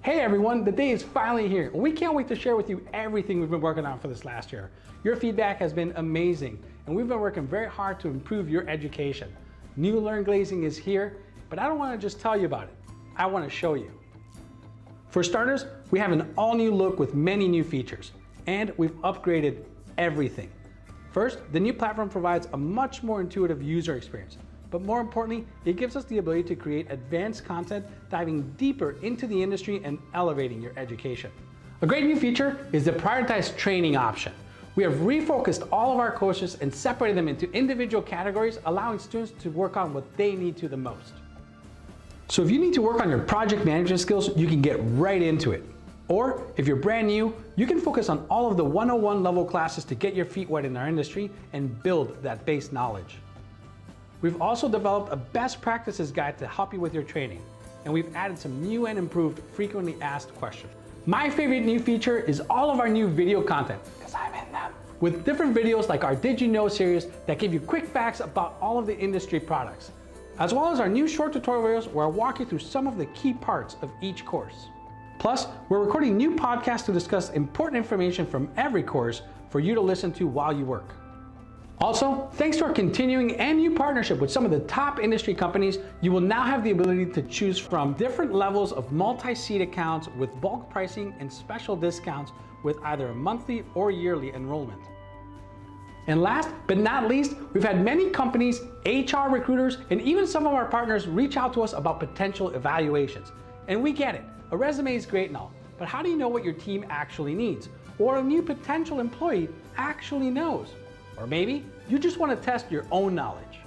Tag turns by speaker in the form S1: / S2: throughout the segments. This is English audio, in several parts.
S1: Hey everyone, the day is finally here. We can't wait to share with you everything we've been working on for this last year. Your feedback has been amazing, and we've been working very hard to improve your education. New LearnGlazing is here, but I don't want to just tell you about it. I want to show you. For starters, we have an all-new look with many new features, and we've upgraded everything. First, the new platform provides a much more intuitive user experience. But more importantly, it gives us the ability to create advanced content, diving deeper into the industry and elevating your education. A great new feature is the prioritized training option. We have refocused all of our courses and separated them into individual categories, allowing students to work on what they need to the most. So if you need to work on your project management skills, you can get right into it. Or if you're brand new, you can focus on all of the 101 level classes to get your feet wet in our industry and build that base knowledge. We've also developed a best practices guide to help you with your training, and we've added some new and improved frequently asked questions. My favorite new feature is all of our new video content, because I'm in them, with different videos like our Did You Know series that give you quick facts about all of the industry products, as well as our new short tutorial videos where I walk you through some of the key parts of each course. Plus, we're recording new podcasts to discuss important information from every course for you to listen to while you work. Also, thanks to our continuing and new partnership with some of the top industry companies, you will now have the ability to choose from different levels of multi-seat accounts with bulk pricing and special discounts with either a monthly or yearly enrollment. And last but not least, we've had many companies, HR recruiters, and even some of our partners reach out to us about potential evaluations. And we get it, a resume is great and all, but how do you know what your team actually needs, or a new potential employee actually knows? Or maybe you just want to test your own knowledge.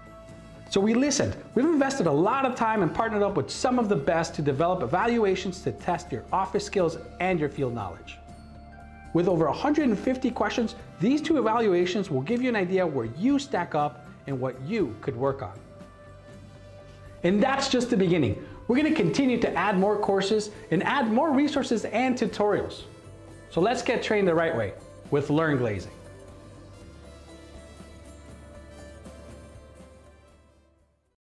S1: So we listened. We've invested a lot of time and partnered up with some of the best to develop evaluations to test your office skills and your field knowledge. With over 150 questions, these two evaluations will give you an idea where you stack up and what you could work on. And that's just the beginning. We're going to continue to add more courses and add more resources and tutorials. So let's get trained the right way with LearnGlazing.